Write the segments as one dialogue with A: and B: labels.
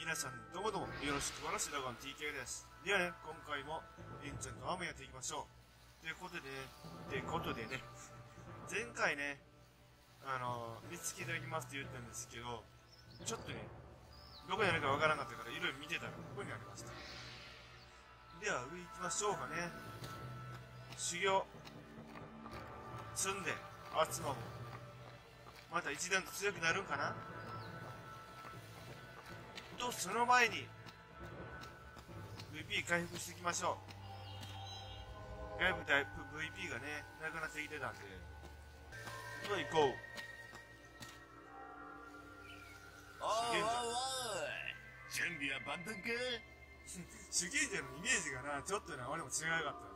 A: 皆さんどうもどうもよろしくお願いします。ドラゴン TK です。ではね、今回もエンちゃんと雨やっていきましょう。ということでね、前回ね、見つけていただきますって言ったんですけど、ちょっとね、どこにあるかわからなかったからいろいろ見てたらここにありました。では上行きましょうかね。修行積んで集まもまた一段と強くなるんかなと、その前に VP 回復していきましょう。外部タイプ VP がねなくなってきてたんで、では行こう。
B: おいおいおい、準備は万端か？
A: 手芸者のイメージがなちょっとな俺も違うかった。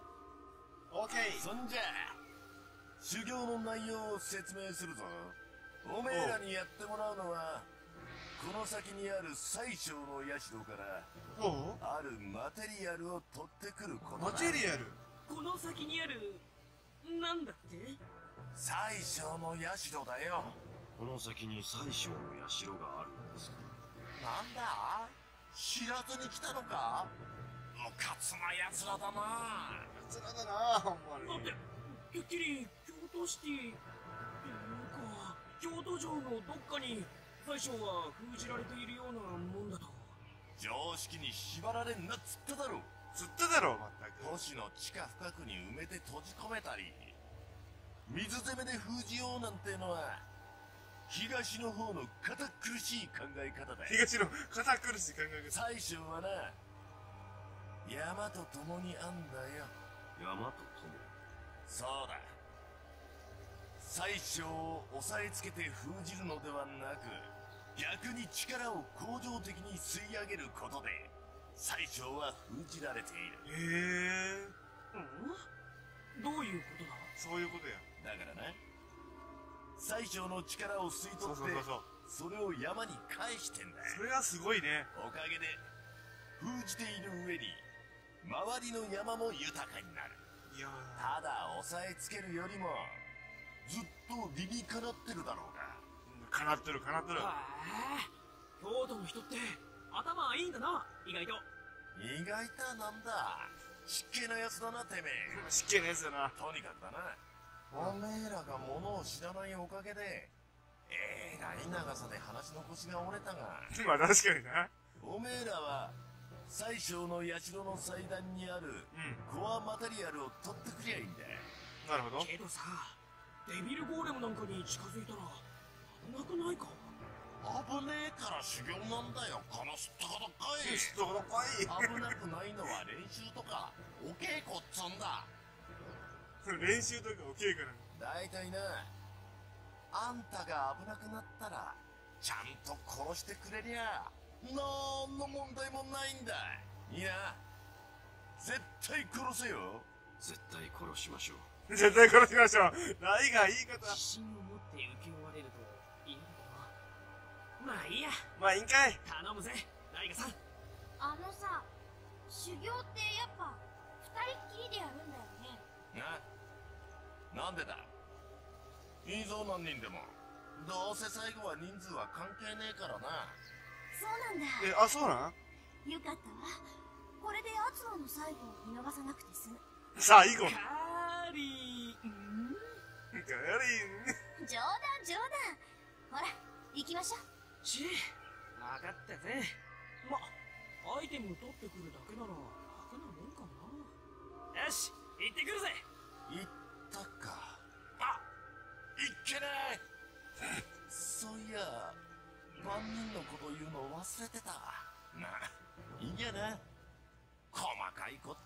A: OK。
B: そんじゃ修行の内容を説明するぞ。おめえらにやってもらうのはこの先にある最小の社から
A: おう、
B: あるマテリアルを取ってくることだ。
A: マテリアル。
C: この先にあるなんだって？
B: 最小の社だよ。
D: この先に最小の社があるんですか？
B: なんだ、知らずに来たのか？ムカつな奴らだな。
A: つらだなほんまに。
C: だっててっきり京都シティっていうか京都城のどっかに大将は封じられているようなもんだと。
B: 常識に縛られんなっつっただろ。
A: 釣っただろまったく。
B: 都市の地下深くに埋めて閉じ込めたり水攻めで封じようなんてのは東の方の堅苦しい考え方だ。
A: 東の堅苦しい考え方。
B: 最初はな山と共にあんだよ。
D: 山と共。
B: そうだ、最初を押さえつけて封じるのではなく逆に力を恒常的に吸い上げることで最初は封じられている。
C: どういうことだ？
A: そういうことや。
B: だからな、最小の力を吸い取ってそれを山に返してんだ。
A: それはすごいね。
B: おかげで封じている上に周りの山も豊かになる。
A: いや
B: ただ押さえつけるよりもずっと理にかなってるだろうが。
A: かなってるかなってる。
C: 京都の人って頭いいんだな。意外と
B: 意外となんだ、湿気なやつだなてめえ。
A: 湿気なやつだな。
B: とにかくだな、おめえらが物を知らないおかげでらい長さで話の腰が折れたが
A: まあ確かにな。
B: おめえらは最小の社の祭壇にあるコアマテリアルを取ってくりゃいいんだ。
A: なるほど。
C: けどさ、デビルゴーレムなんかに近づいたら危なくないか？
B: 危ねえから修行なんだよ、このすっとこどっこい。
A: すっとこどっこい。
B: 危なくないのは練習とかお稽古っつんだ。
A: 練習とかお稽古なの。
B: だいたいな、あんたが危なくなったらちゃんと殺してくれりゃなんの問題もないんだ。いいな、絶対殺せよ。
D: 絶対殺しましょう。
A: 絶対殺しましょう。ライが言い方。
C: 自信を持って受け負われるといいんだけど、まあいいや。
A: まあいいんかい。
C: 頼むぜライガさん。
E: あのさ、修行ってやっぱ二人っきりでやるんだよね。
B: なんでだ。いいぞ何人でも。どうせ最後は人数は関係ねえからな。
E: そうなんだ。
A: あ、そうなん。
E: よかったわ。これでアツマの最後を見逃さなくて済む。
A: 最後。
C: カーリー
A: ガリン。
E: 冗談冗談。ほら行きましょう。
C: 分かったぜ。ま、アイテム取ってくるだけなら楽なもんかな。よし行ってくるぜ。
B: 行ったか。あ、いっけねえ。そういや万人のこと言うの忘れてた。なあ、いいんやな、細かいこった。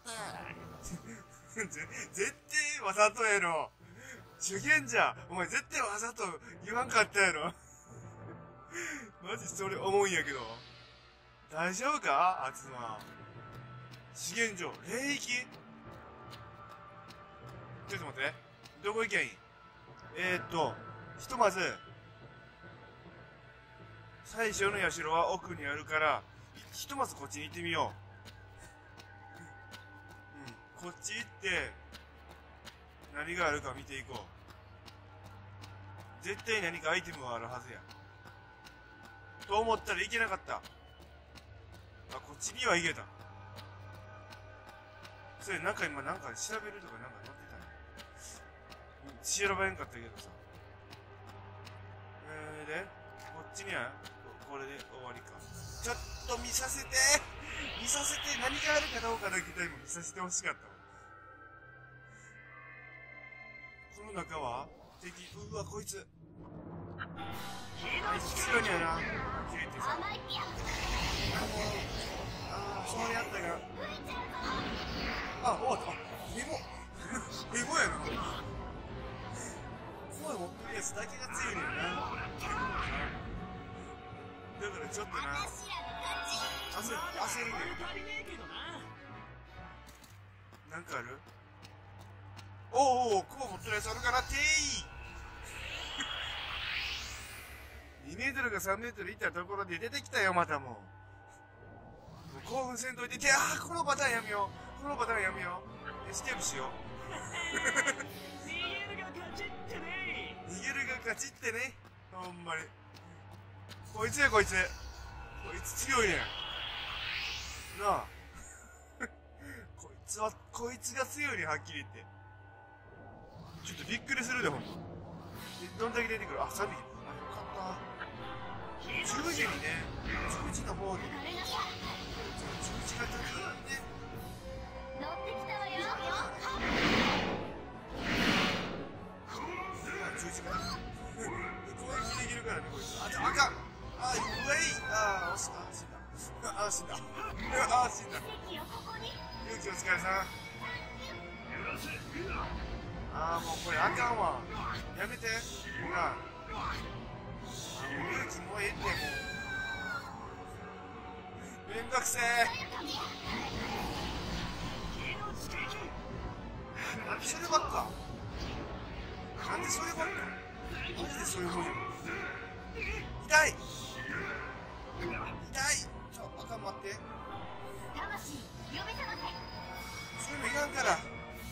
A: 絶対わざとやろ。修験じゃお前絶対わざと言わんかったやろ。マジそれ思うんやけど大丈夫かあつま。資源所霊域。ちょっと待って、どこ行きゃいい？ひとまず最初の社は奥にあるからひとまずこっちに行ってみよう。こっち行って何があるか見ていこう。絶対何かアイテムはあるはずやと思ったらいけなかった。 あ、こっちには行けた。それなんか今なんか調べるとかなんか載ってたね。調べんかったけどさ。で、こっちにはこれで終わりか。ちょっと見させて、見させて、何があるかどうかだけでも見させてほしかったわ。この中は敵、うわ、こいつ。あいつ強いんやな。切れてさ。そうやったが。あ、終わった。ヘボ。ヘボやな。声持ってるやつだけが強いねんな。だからちょっとな、焦るねん。なんかある？おうおう、こう持ってるやつあるからてー2メートルか3メートル行ったところで出てきたよ、またもう。興奮せんといて、このパターンやめよう。このパターンやめよう。エスケープしよう。逃げるが勝ちってね。ほんまに。こいつや、こいつ。こいつ強いねん。なあ。こいつが強いねん、はっきり言って。ちょっとびっくりするで、ほんま。どんだけ出てくる？あ、3匹。あ、よかった。10時にね、10時の方に。10時がたくさんね。
E: 乗ってきたわよ。
A: 10時がたくさん。攻撃できるからね、こいつ。あかん。あ、ウェイ。あ、死んだ。あ、死んだ。あ、死んだ。勇気お疲れさん。あー、もうこれあかんわ。やめて。なあ。勇気もうええって、もう。めんどくせえ。なんでそればっか。なんでそればっか。マジでそういうふうに。痛い。あかん、待って。そういうのいらんから。よ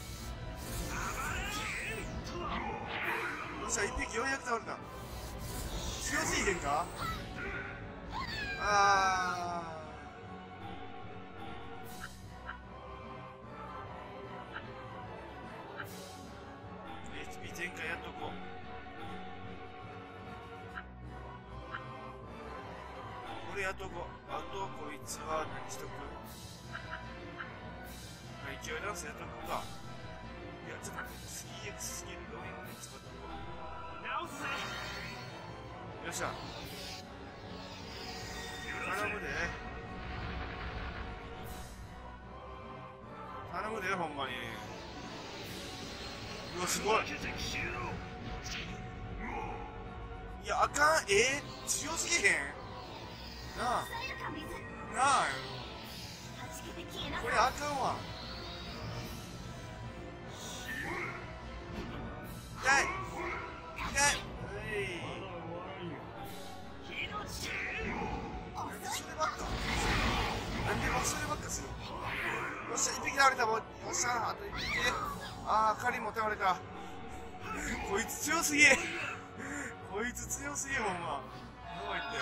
A: っしゃ、1匹ようやく倒れた。強すぎへんか。HP 全開やっとこう。これやっとこう。あとこいつは何しとく？勢いダンスやっとこうか。いや、ちょっと待って、3X スキルローイングに使っとこう。よっしゃ。頼むで。頼むで、ほんまに。うわ、すごい。いや、あかん。強すぎへん。なあ。これあかんわ。痛い。なんでそればっかする。よっしゃ、1匹倒れたもん。よっしゃ、あと1匹。あー、カリも倒れた。こいつ強すぎ。こいつ強すぎ、ほんま。どう言って。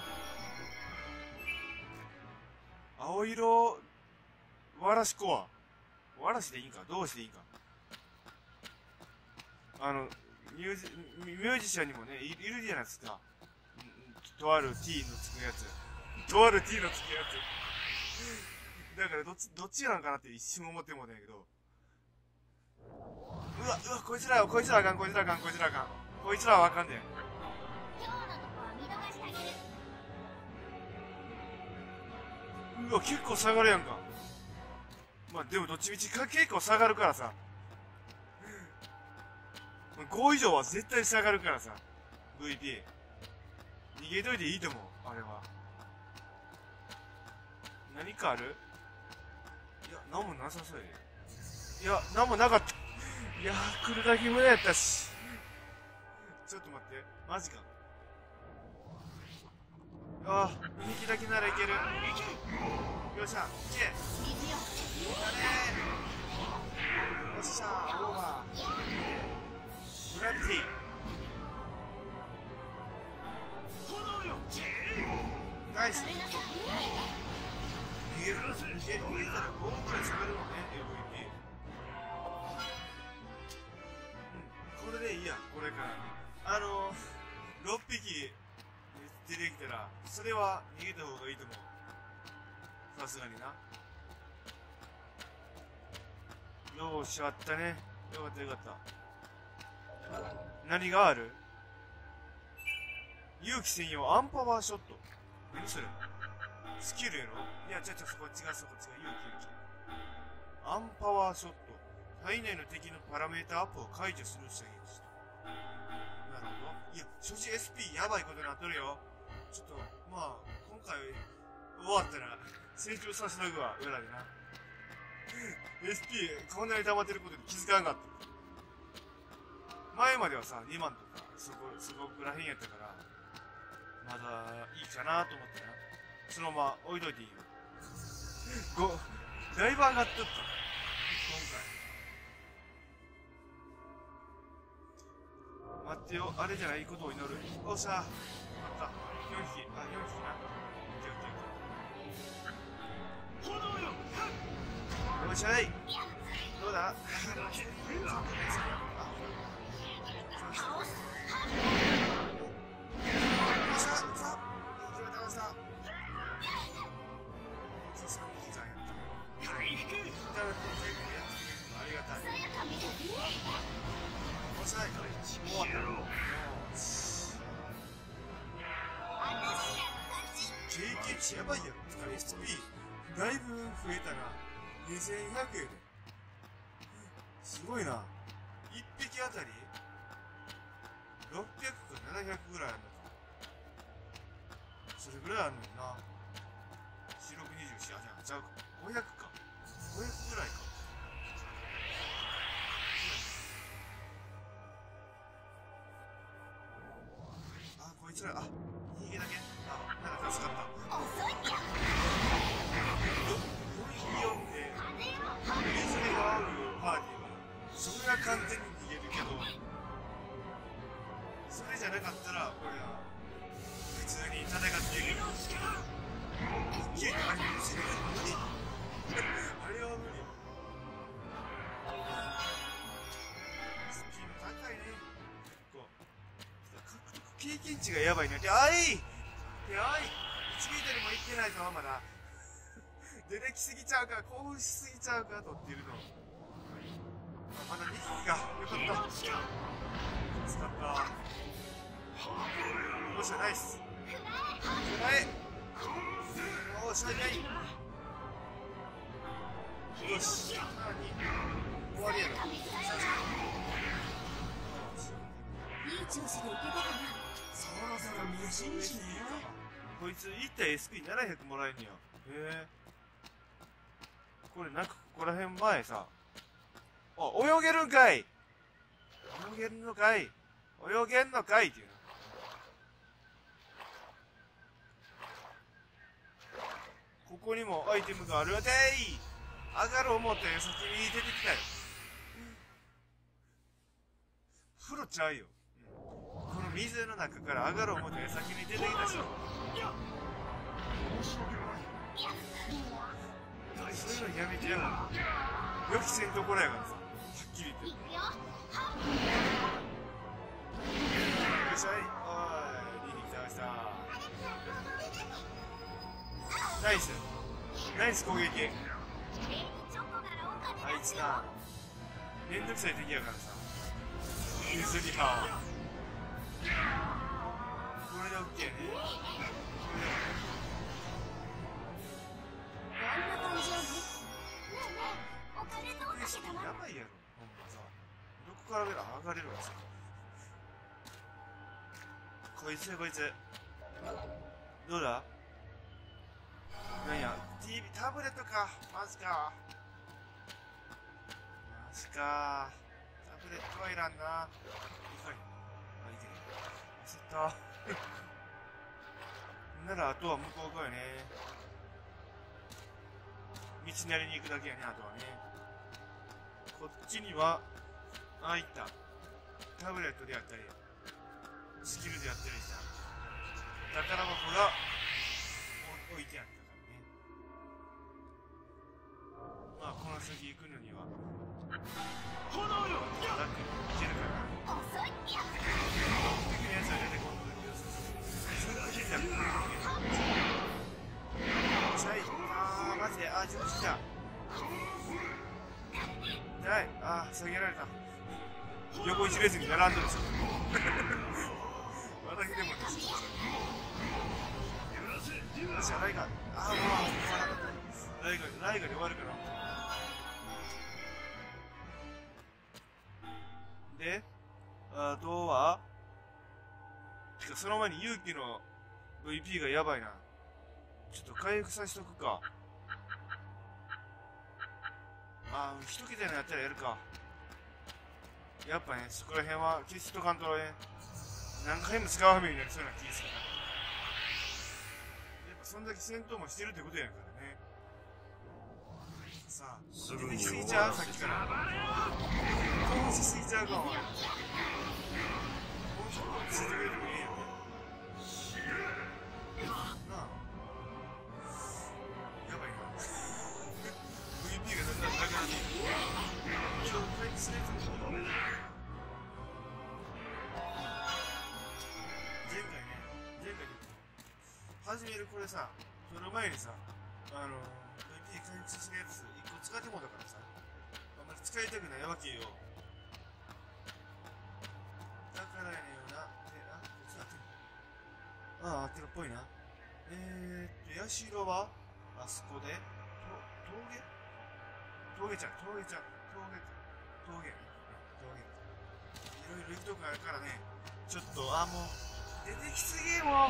A: 青色わらしコア。わらしでいいんか、どうしていいんか。ミュージシャンにもね、いるじゃないですか。とある T のつくやつ。だからどっちなんかなって一瞬思ってもねんけど。うわ、こいつらあかん。こいつらはあかんで。うわ、結構下がるやんか。まあでもどっちみち結構下がるからさ。5以上は絶対下がるからさ。VP。逃げといていいと思う、あれは。何かある？いや、なんもなさそうやで。いや、なんもなかった。いやー、来るだけ無駄やったし。ちょっと待って、マジか。ああ、2匹だけならいける。よっしゃ、いけ。だねー。よっしゃ、オーバー。グラビティ。ナイス。 逃げたら5分くらい下がるのね MVP。 これでいいや。これから6匹出てきたらそれは逃げた方がいいと思う。さすがにな。よーし、あったね。よかったよかった。何がある？勇気専用アンパワーショット。何それ？スキルやろ？いや、そこ違う、勇気。アンパワーショット。体内の敵のパラメータアップを解除する射撃した。なるほど。いや、所持 SP やばいことになっとるよ。ちょっと、まあ、今回終わったら成長させたくわ、裏でな。SP こんなに溜まってることに気づかなかった。前まではさ、2万とか、そこら辺やったから、まだいいかなと思ってな。そのまま置いといていいよ。だいぶ上がっとった。今回。待ってよ、あれじゃないことを祈る。おっしゃ。あった。4匹。あ、4匹な。よっしゃい。どうだ？経験値やばいやろ。SP だいぶ増えたな。2100円で。すごいな。1匹あたり600か700ぐらいあるのか。それぐらいあるのにな。四六二十四、あ、じゃあか。500か。500ぐらいか。あ、こいつら、あ、逃げだけ。あ、なんか助かった。
E: 遅いんや。
A: 水があるパーティーはそれは完全に逃げるけど、それじゃなかったら俺は普通に戦っていく。一気にあれそれは無理。あれは無理。スピード高いね。こう獲得経験値がやばいね。で、あいで、あい1メートルもいってないぞまだ。出てきすぎちゃうか、興奮しすぎちゃうか、取っているの。まだ2匹か。よかった。助かった。よっしゃ、ナイス。フライ。おーし、早い。よし。終わりやろ。
E: いい調子でいけたかな。
C: そろそろ飯にしね。
A: こいつ1体 SP700 もらえんねや。へえ。これなんかここら辺前さ、あ、泳げるんかい、泳げるのかい、泳げんのかいっていうの。ここにもアイテムがあるわてい。上がる思って先に出てきたよ。風呂ちゃうよ、この水の中から上がる思って先に出てきたし。そういうのやめてよ。予期せんところやからさ、はっきり言って。よっしゃい。おい、リリー倒した。ナイスナイス攻撃。あいつな、めんどくさい敵やからさ、譲りはこれで OK ね。やばいやろ、ほんまさ。どこから上がれるわさ。こいつやこいつ。どうだ？なんや、TV、タブレットか。マジか。マジか。タブレットはいらんな。いかい。あ、いける。焦った。なら、あとは向こう側よね。道なりに行くだけやね、あとはね。こっちには、ああいったタブレットでやったり、スキルでやったりした宝箱が置いてあったからね。 先行くのには
C: 炎よ
A: 楽にいけるかな。
E: 遅いってやつ。
A: 敵のやつは出てこんのだけど、それだけじゃちゃい。あーマジで、あー自分来た。痛い。あー下げられた。横一列に並んでるんですよ。私でもですよ。よっしゃ、ライガー。あーもうライガーで終わるかな。で、あとはてかその前に勇気の VP がやばいな。ちょっと回復させとくか。あー、一桁になったらやるか。やっぱね、そこら辺は消しとかんとね、何回も使うはめになりそうな気がするな。やっぱそんだけ戦闘もしてるってことやからね。さあ、
D: すぐに
A: 出てきすぎちゃうさっきから。投資しすぎちゃうかも。もうちょっとついてくれてもいいよね。なあ。やばいな。VP がだんだんなくなっていく。ちょっと回復するやつも始めるこれさ、その前にさ、VP 回復するやつ1個使ってもだからさ、あんまり使いたくないわけよ。だからやねんよな。で、あ、こっち合ってる。ああ、合ってるっぽいな。社はあそこで、峠ちゃん。峠。いろいろ行くとこあるからね。ちょっと、あ、もう、出てきすぎもう。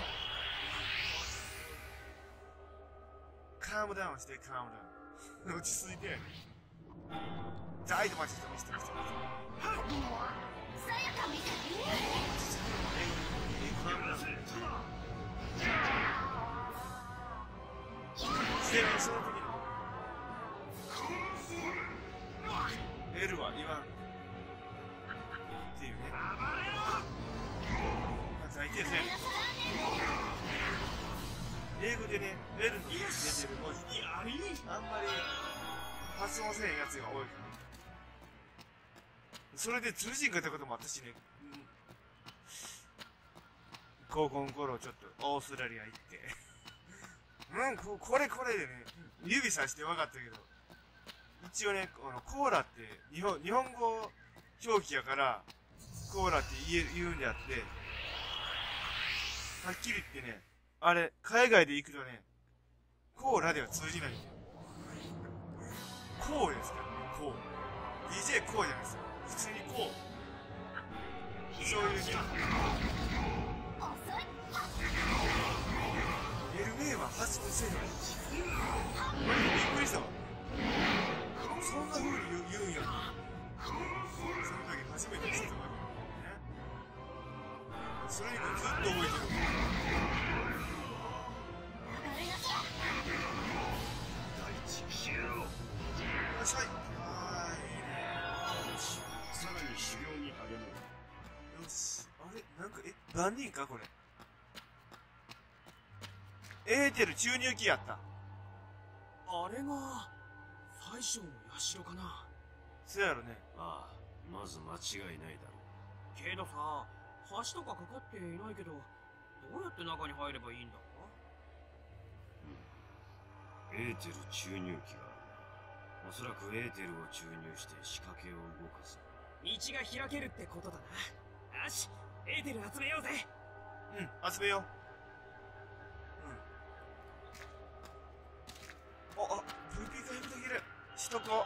A: カームダウンして、カームダウン。落ち着いて。大とマジで見せて。
E: さやかみたい。
A: ちなみにその時の L は言わんっていうね。最低線。英語でね、L に出てる文字にあんまり発音せんやつが多いから。それで通じんかったこともあったしね。高校の頃ちょっとオーストラリア行ってこれでね、指さして分かったけど、一応ね、コーラって日本語表記やからコーラって言うんであって、はっきり言ってね、あれ海外で行くとね、コーラでは通じないんだよ。コーですからね、コー DJ コーじゃないですよ、普通にコー、そういうね。LA は発音せんのにびっくりしたわ。そんな風に言うんや。その時初めて知ったわけね。それ以降ずっと覚えてる。よっしゃい。
D: さらに修行に励む。
A: よし。あれなんか、何人かこれ。エーテル注入機やった。
C: あれが大将の社かな。
A: そやろね。
D: ああ、まず間違いないだろ
C: けどさ、橋とかかかっていないけど、どうやって中に入ればいいんだ？
D: う。エーテル注入機がある。おそらくエーテルを注入して仕掛けを動かす。
C: 道が開けるってことだな。よし、エーテル集めようぜ。
A: 集めよう。VP 回復できる。しとこ。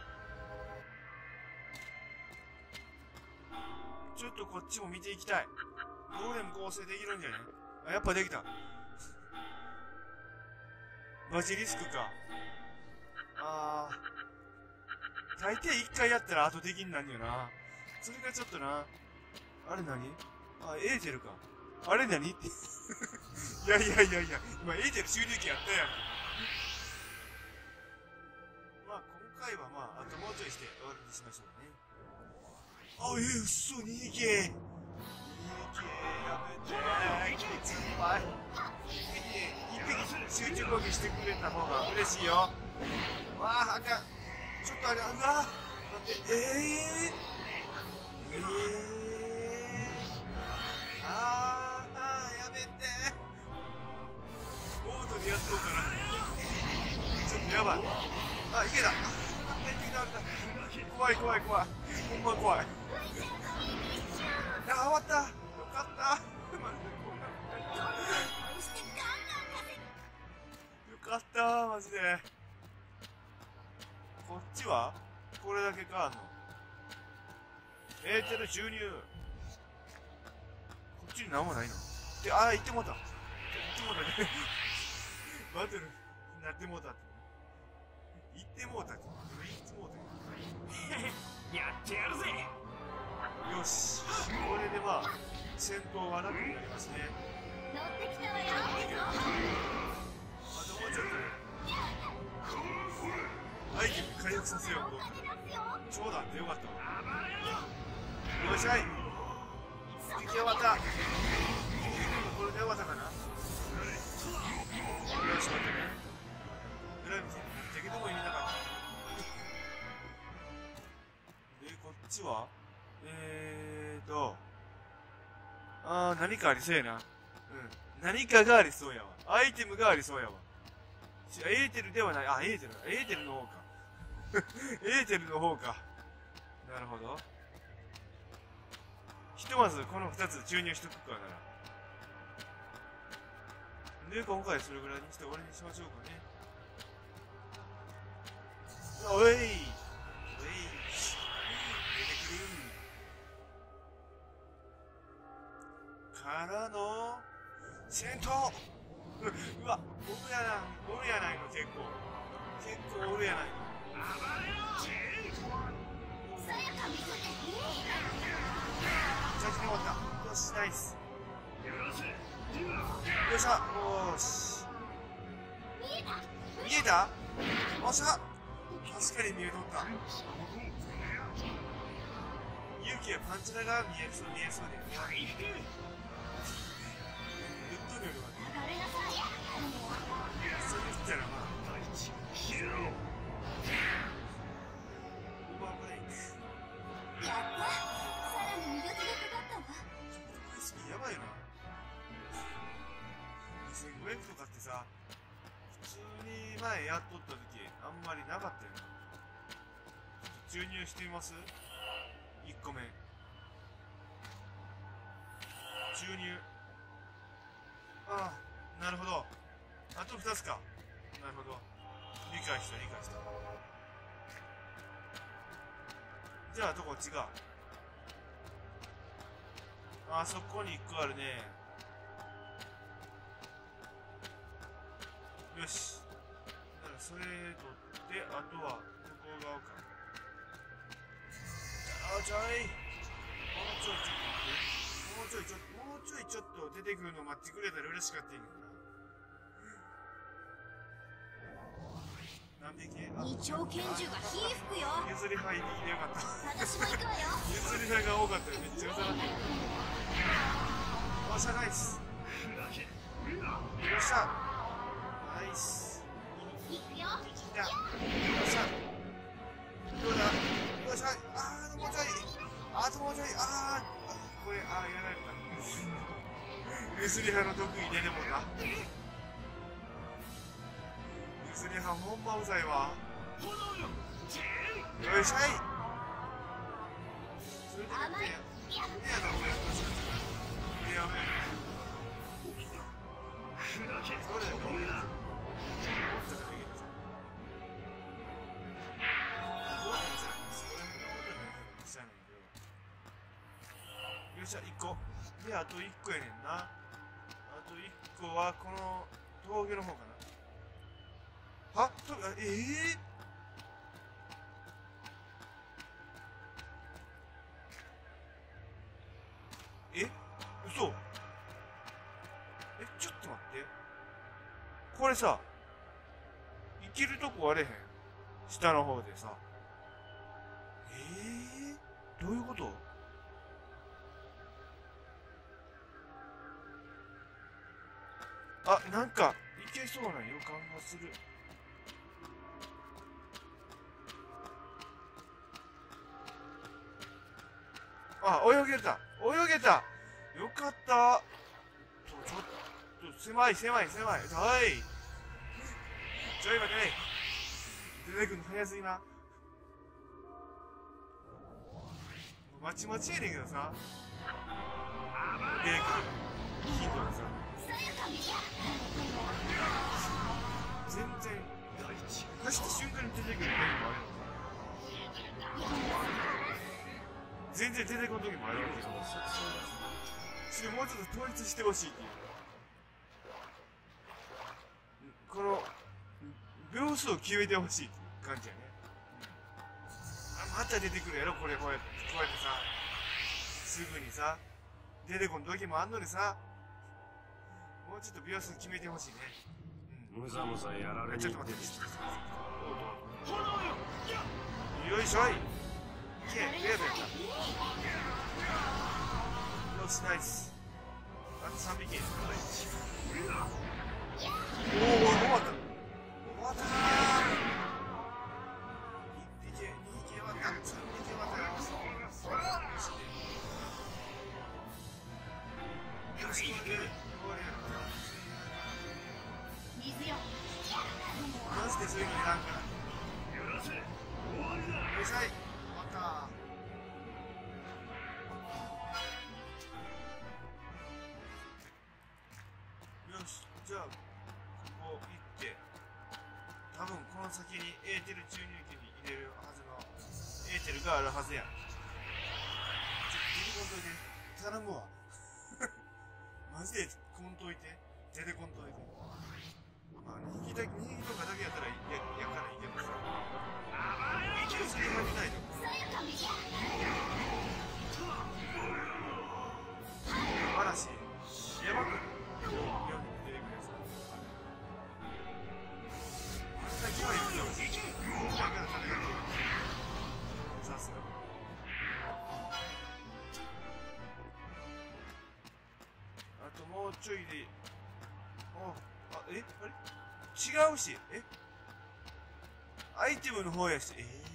A: ちょっとこっちも見ていきたい。ゴーレム構成できるんじゃない？あ、やっぱできた。バジリスクか。大抵一回やったら後できんなんよな。それがちょっとな。あれ何？エーテルか。あれ何って。いや、今エーテル収入機やったやん。今回はあともうちょいして終わりにしましょうね。嘘、逃げやめてきついわ。一匹集中攻撃してくれた方が嬉しいよ。あかん。 ちょっとあれ、うわ待って、やめて。オートでやっとうかな。ちょっとやばい。あ、いけた。怖い怖い怖い。ほんま怖い。あ、終わった。よかった。よかった、マジで。こっちはこれだけかあんの。エーテル注入。こっちに何もないの。で、あー、行ってもうた。行ってもうたね。バトルなってもうたって。行ってもうたって。行ってもうた。
C: やってやるぜ。
A: よし。これでまあ、戦闘は楽になりますね。
E: 乗ってきたわよ。
A: あともうちょっとね。アイテム回復させよう、戻ったら。ちょうどあってよかったわ。よっしゃい。敵終わった。これで終わったかな。よし、待ってね。裏見て、敵どこにいなかった。で、こっちは何かありそうやな。うん。何かがありそうやわ。アイテムがありそうやわ。エーテルではない。あ、エーテルの方か。エーテルの方か。なるほど。ひとまずこの2つ注入しとくかなら。で、今回それぐらいにして終わりにしましょうかね。おい出てくるからの戦闘。うわ、おるやないの。結構おるやないの。
E: さやか見せて。
A: 先に終わった。よし、ナイス。よっしゃ、よし。見えたよっしゃ。確かに見えとった。勇気はパンチラが見えそうで。言っとるよりはね。そう言ったらまあ。オーバーブレイク。
E: やった。さらに磨きがかかったわ。
A: スピーやばいな。2500とかってさ、普通に前やっとった時あんまりなかったよな。ちょっと注入してみます？ 1 個目注入。ああ、なるほど。あと2つか。なるほど。理解した。じゃああとこっちが。あそこに1個あるね。よし。だからそれ取って、あとは向こう側か。あ、ちょい。もうちょいちょっと出てくるの待ってくれたら嬉しかったんやけどな。何匹？
E: 二丁拳銃が火吹くよ。
A: 譲り入りでよかった。
E: 私も行くわよ。
A: 譲り合いが多かったよ。めっちゃ譲られてる。よっしゃ、ナイス。よっしゃ、ナイス。
E: 行くよ。
A: いった。よっしゃ。どうだ。よっしゃ。あともうちょい。これ、やられた。譲り派の得意ででもな。譲り派ほんまうざいわ。よいしょい。それで
E: 甘い。
A: よっしゃ、1個で、あと1個やねんな。あと1個はこの峠の方かな。は嘘。ちょっと待って。これさ、いけるとこ割れへん？下の方でさ。どういうこと？あ、なんかいけそうな予感がする。 あ、泳げた。泳げた。よかった。ちょっと、狭い。はい。ちょ、今ね、出てくるの早すぎな。まちまちやねんけどさ。出てくる。ヒントがさ。全然、走った瞬間に出てくる時もあるの。全然出てこん時もあるわけよ。それもうちょっと統一してほしいっていう。この秒数を決めてほしいっていう感じやね。また出てくるやろ、こうやってさ、すぐにさ、出てこん時もあんのにさ、もうちょっと秒数決めてほしいね。
D: むざむざやられに
A: ちょっと待って、よいしょい。いけ、レードやった。よし、ナイス。あと3匹。おお、終わった。終わったー。1匹、2匹終わった。3匹終わったよ。よし、これで終わりや。マジでそういうのいらんから。よいしょい。終わった。よし、じゃあここ行って多分この先にエーテル注入器に入れるはずのエーテルがあるはずやん。ちょっと出てこんといて頼むわマジでこんといて、出てこんといて。まあ2匹とかだけやったらやからいいけどさ、それが見ないと嵐やばくよく出てくるやつ。あんな勢いいるよ。だから食べる。さすが。あともうちょいで。あれ違うし。アイテムの方やし。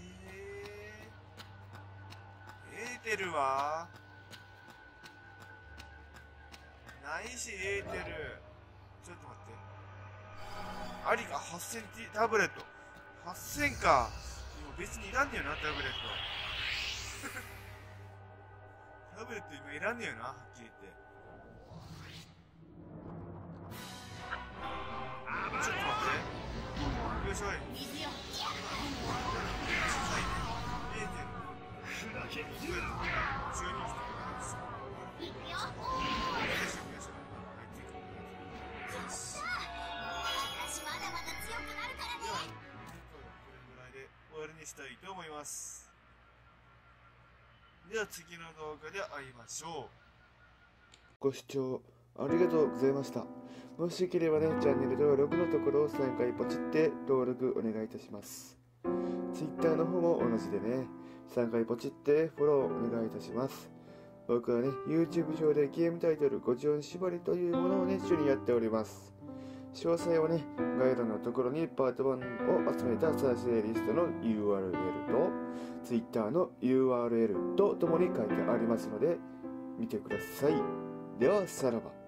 A: エーテルはないし、エーテル。ちょっと待って。ありか、8000タブレット。8000か。でも別にいらんねよな、タブレット。タブレット今いらんねよな、はっきり言って。ちょっと待って。よいしょい。エーテル。12したいと思います。では次の動画で会いましょう。
F: ご視聴ありがとうございました。もしよければね、チャンネル登録のところを3回ポチって登録お願いいたします。Twitter の方も同じでね、3回ポチってフォローお願いいたします。僕はね、YouTube 上でゲームタイトル50音縛りというものをね、一緒にやっております。詳細はね、概要欄のところにパート1を集めた再生リストの URL と Twitter の URL とともに書いてありますので見てください。ではさらば。